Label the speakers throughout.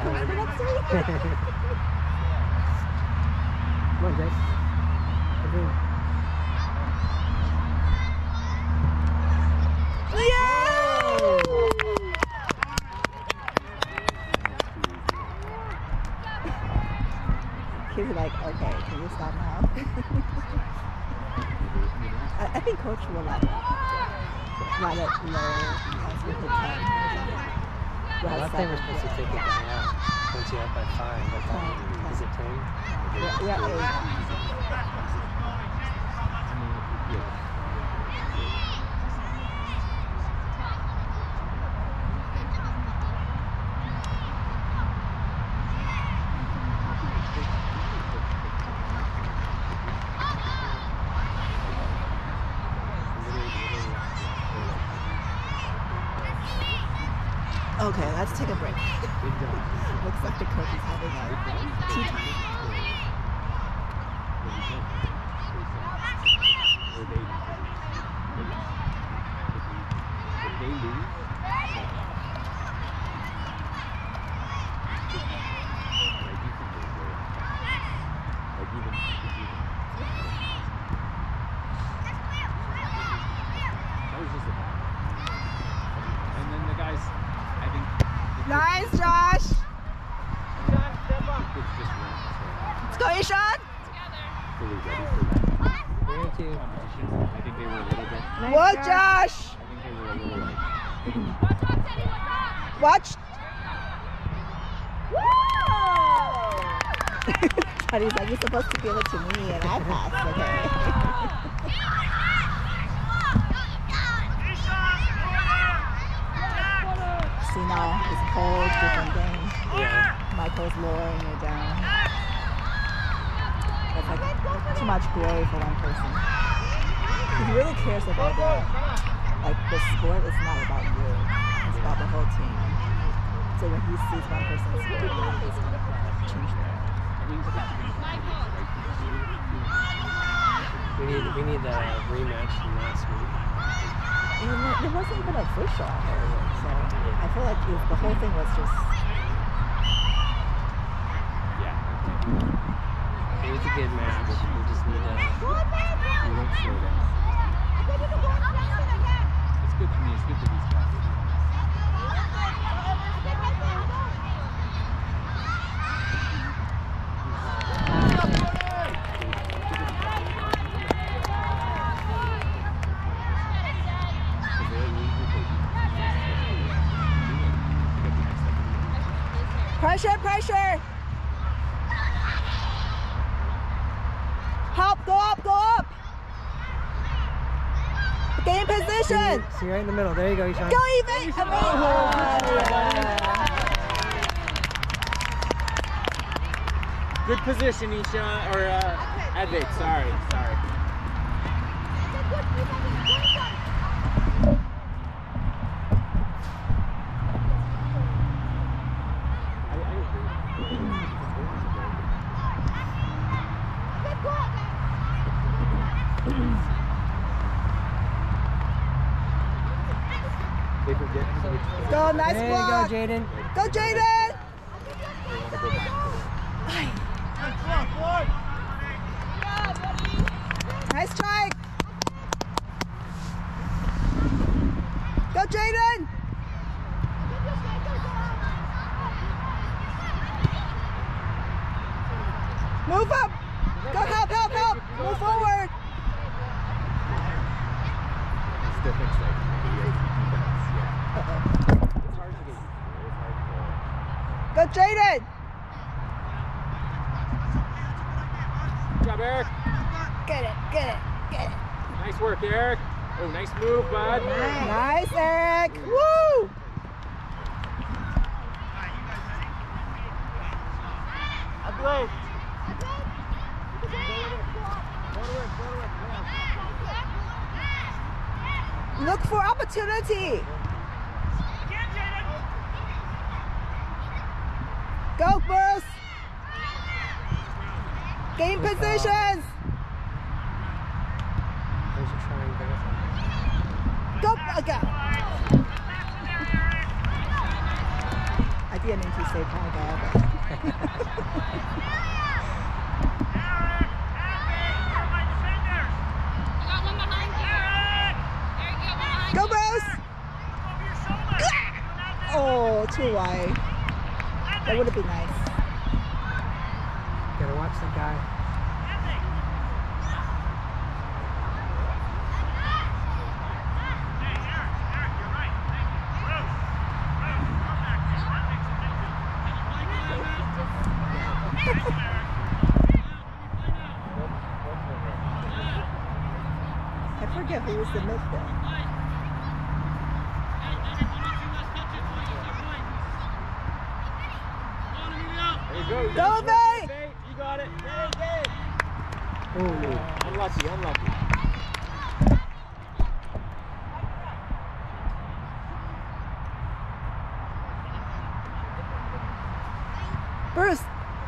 Speaker 1: Come on, Jake.
Speaker 2: He's like, okay, can you stop now? I think coach will let it lower as we hit 10.
Speaker 1: Last time we're supposed to take the guy out once you're up by 5. Is it 10?
Speaker 2: Yeah, 8. Okay, let's take a break. Looks like the coach is having a tea time. Nice, Josh! Let's go, Ishan!
Speaker 1: I think they were a little bit.
Speaker 2: Whoa, Josh!
Speaker 1: I think they were a little like.
Speaker 2: Watch! Teddy's like, you're supposed to give it to me and I pass, okay? See now, it's a whole different game.
Speaker 1: Yeah.
Speaker 2: Michael's lowering it down. That's like too much glory for one person. He really cares about the sport is not about you. It's about the whole team. So when he sees one person scoring, he's going to change that.
Speaker 1: We need a rematch from last week.
Speaker 2: It wasn't even official, so I feel like the whole thing was just...
Speaker 1: Yeah. It was a good match. We just need to... We won't slow down. It's good for me. It's good for these guys.
Speaker 2: Pressure, pressure! Help, go up, go up! Game position!
Speaker 1: See right in the middle. There you go, Ishan.
Speaker 2: Go even!
Speaker 1: Good position, Ishan, or Advik, sorry.
Speaker 2: Go, nice
Speaker 1: there
Speaker 2: block!
Speaker 1: There you go, Jaden.
Speaker 2: Go, Jaden! Nice strike! Go, Jaden! Move up! Go, help! Move forward! Go, Jaden!
Speaker 1: Good job, Eric.
Speaker 2: Get it.
Speaker 1: Nice work, Eric. Oh, nice move, bud.
Speaker 2: Nice, Eric. Woo!
Speaker 1: Upload.
Speaker 2: Look for opportunity. Go, Bruce. Game positions. Go, go. I didn't mean to say Paga, Go, Bruce! Oh, too wide. That would have been nice.
Speaker 1: Gotta watch the guy.
Speaker 2: I forget who was the mid there.
Speaker 3: There you go.
Speaker 2: Go, Bay!
Speaker 3: You got it. Bay.
Speaker 1: Oh,
Speaker 3: Unlucky.
Speaker 2: Bruce!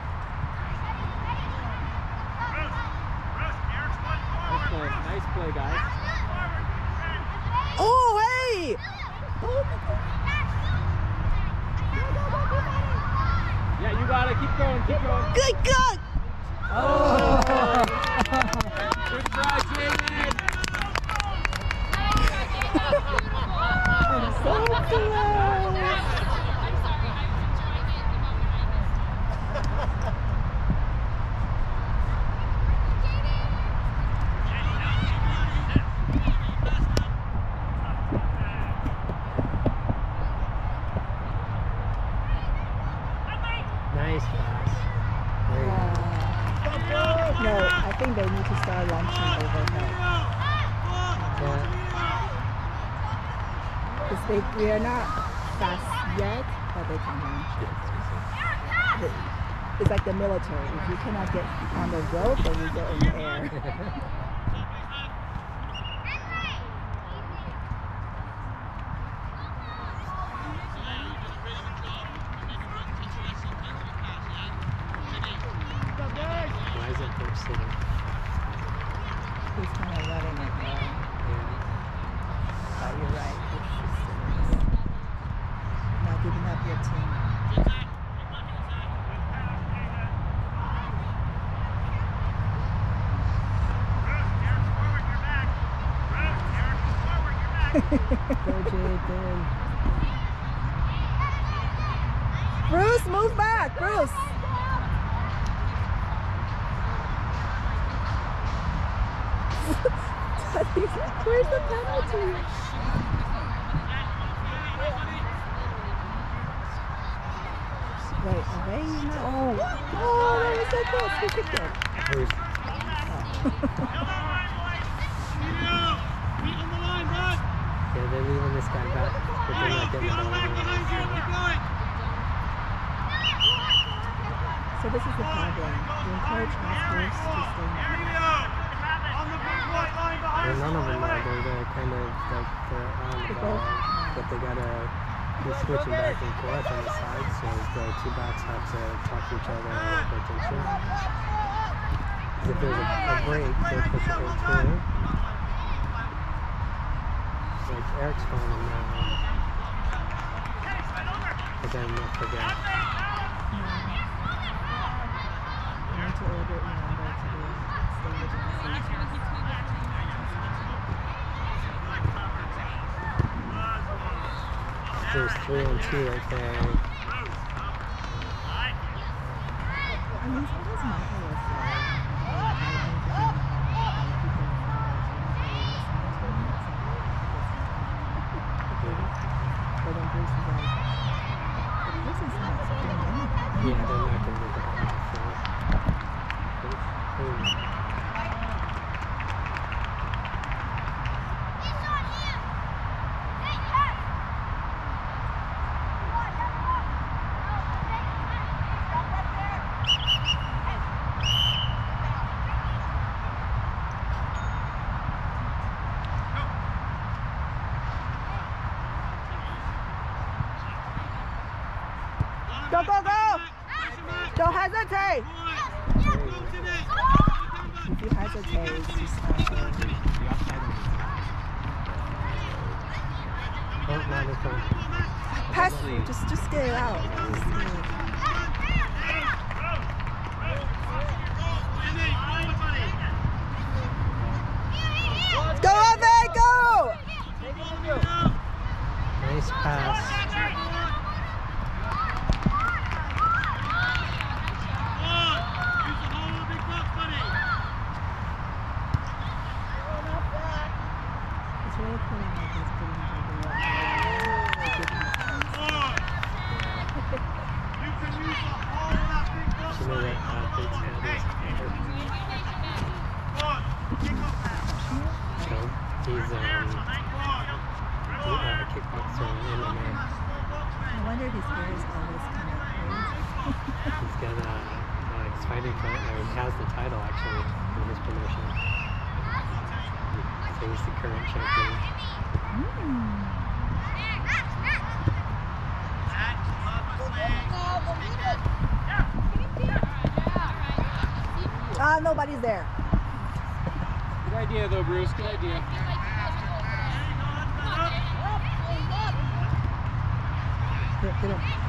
Speaker 3: Nice play, guys.
Speaker 2: Oh, hey!
Speaker 3: Yeah, you got it. Keep going.
Speaker 2: Good God!
Speaker 1: Oh!
Speaker 3: Good try, Jaden.
Speaker 2: So close!
Speaker 1: Nice pass. There you go.
Speaker 2: No, I think they need to start launching overhead.
Speaker 1: Yeah.
Speaker 2: Because we are not fast yet, but they can launch it. It's like the military. If you cannot get on the road, then you get in the air.
Speaker 1: Why is it Coach sitting?
Speaker 2: He's kind of letting it go. But you're right. It's not giving up your team.
Speaker 1: Go, Jaden.
Speaker 2: Bruce, move back! Bruce! Where's the penalty? Wait, away? No. Oh, it's so close. Who kicked it?
Speaker 1: Bruce. Yeah, they're leaving this guy back, but they're not getting the ball anyway.
Speaker 2: So this is the problem. We encourage hospitals to stay in.
Speaker 1: Well, none of them are. They're kind of like they're on the ball, but they gotta be switching back and forth on the side, so the two backs have to talk to each other and pay attention. If there's a break, they'll push it right through. Like Eric's calling him now, but then they'll forget.
Speaker 2: We need to order remember to do stay within the season.
Speaker 1: There's 3-on-2 right there.
Speaker 2: I mean, sometimes Michael was but then Bruce is like, this is not doing anything.
Speaker 1: Yeah, they're not going to get the ball off.
Speaker 2: Go, go, go! Don't hesitate! If you hesitate, it's just not good.
Speaker 1: Oh, now they're coming.
Speaker 2: Pass.
Speaker 3: Sleeve.
Speaker 2: Just get it out. Just get it. Go, Ave, go!
Speaker 1: Nice pass.
Speaker 2: It's really cool that like he's putting
Speaker 1: She knew that athlete's head is hurt. So he's kickboxer in MMA.
Speaker 2: I wonder if his hair is always kind of crazy.
Speaker 1: He's got he's fighting for, or he has the title actually in his promotion. So he's the current champion.
Speaker 2: Ah, nobody's there.
Speaker 3: Good idea though, Bruce. Good idea.
Speaker 2: Hit him.